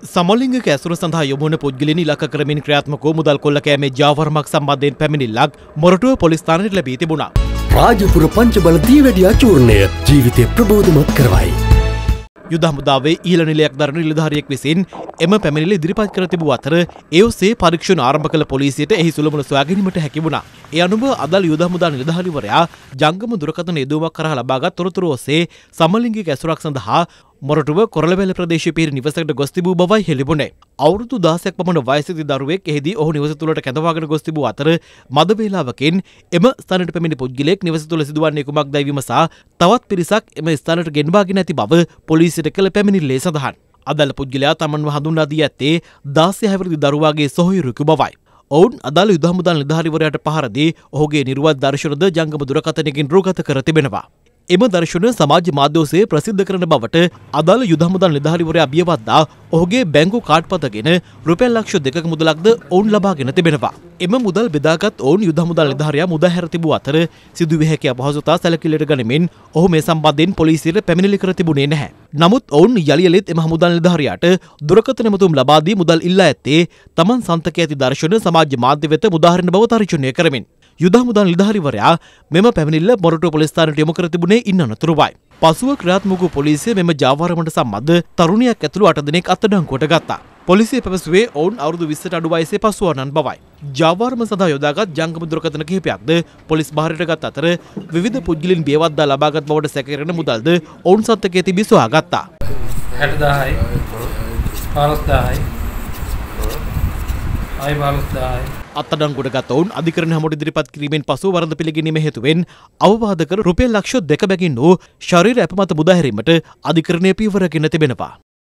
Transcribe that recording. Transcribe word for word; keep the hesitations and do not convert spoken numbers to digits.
සමලිංගික ඇසුර සඳහා යොමු වන පුද්ගලයන් ඉලක්ක කරමින් ක්‍රියාත්මක වූ මුදල් කොල්ල කෑමේ ජාවාරමක් සම්බන්ධයෙන් පැමිණිල්ලක් මොරටුව පොලිස් ස්ථානයට ලැබී තිබුණා. රාජපුර පංචබල දීවැඩියා චූර්ණය ජීවිතය ප්‍රබෝධමත් කරවයි. යුද හමුදාවේ ඉහළ නිලයක් දරන නිලධාරියෙක් විසින් එම පැමිණිල්ල ඉදිරිපත් කර තිබූ අතර ඒ ඔස්සේ පරීක්ෂණ ආරම්භ කළ පොලිසියට එහි සුළුමුළු සොයා ගැනීමට හැකි වුණා. ඒ අනුව අදාළ යුද හමුදා නිලධාරිවරයා ජංගම දුරකථන යෙදුමක් කරා ලබාගත් තොරතුරු ඔස්සේ සමලිංගික ඇසුරක් සඳහා මොරටුව කොරළවැල ප්‍රදේශයේ පිහිටි නිවසකට ගොස් තිබූ බවයි හෙළිවුණේ. අවුරුදු දහසක් පමණ වයසති දරුවෙක් එහිදී ඔහු නිවස තුළට කැඳවාගෙන ගොස් තිබූ අතර මද වේලාවකින් එම ස්ථානයට පැමිණි පුද්ගලයෙක් නිවස තුළ සිදුවන්නේ කුමක්දයි විමසා තවත් පිරිසක් එම ස්ථානයට ගෙන්වාගෙන ඇති බව පොලිසියට කළ පැමිණිල්ලේ සඳහන්. අදාළ පුද්ගලයා තමන්ව හඳුන්වා දී ඇත්තේ දාසය හැවිරිදි දරුවාගේ සොහොයුරෙකු බවයි. ඔවුන් අදාළ යුද හමුදා නිලධාරිවරයාට පහර දී ඔහුගේ නිර්වත් දර්ශනද ජංගම දුරකථනයකින් රූගත කර තිබෙනවා. එම දර්ශන සමාජ මාධ්‍ය ඔස්සේ ප්‍රසිද්ධ කරන බවට අදාළ යුද හමුදා නිලධාරිවරයා බියවද්දා ඔහුගේ බැංකු කාඩ්පතගෙන රුපියල් ලක්ෂ දෙකක මුදලක්ද ඔවුන් ලබාගෙන තිබෙනවා. එම මුදල් බෙදාගත් ඔවුන් යුද හමුදා නිලධාරියා මුදා හැර තිබූ අතර සිදුවිය හැකි අපහසුතා සැලකිල්ලට ගනිමින් ඔහු මේ සම්බන්ධයෙන් පොලිසියට පැමිණිලි කර තිබුණේ නැහැ. නමුත් ඔවුන් යලි යලිත් එම හමුදා නිලධාරියාට දුරකථන ඇමතුම් ලබා දී මුදල් ඉල්ලා ඇත්තේ තමන් සන්තකයේ ඇති දර්ශන සමාජ මාධ්‍ය වෙත මුදාහරින බව තර්ජනය කරමින්. යුද හමුදා නිලධාරිවරයා මෙම පැමිණිල්ල මොරටුව පොලිස් ස්ථානයට යොමු කර තිබුණේ ඉන් අනතුරුවයි. පසුව ක්‍රියාත්මක වූ පොලිසිය මෙම ජාවාරමට සම්බන්ධ තරුණියක් ඇතුළු අට දෙනෙක් අත්අඩංගුවට ගත්තා. පොලිසිය පැවසුවේ ඔවුන් අවුරුදු විස්සට අඩු වයසේ පසුවන්නන් බවයි. ජාවාරම සඳහා යොදාගත් ජංගම දුරකථන කිහිපයක්ද පොලිස් බාරයට ගත් අතර විවිධ පුද්ගලයන් බියවද්දා ලබාගත් බවට සැකකරන මුදල්ද ඔවුන් සත්තකයේ තිබී සොයාගත්තා. හැටදාහයි පනස්දාහයි ආයි පනස්දාහයි අත්අඩංගුවට ගත ඔවුන් අධිකරණ හමුවට ඉදිරිපත් කිරීමෙන් පසු වරද පිළිගැනීම හේතුවෙන් අවවාද කර රුපියල් ලක්ෂ දෙක බැගින් වූ ශරීර ඇපමත මුදා හැරීමට අධිකරණය පියවර ගෙන තිබෙනවා.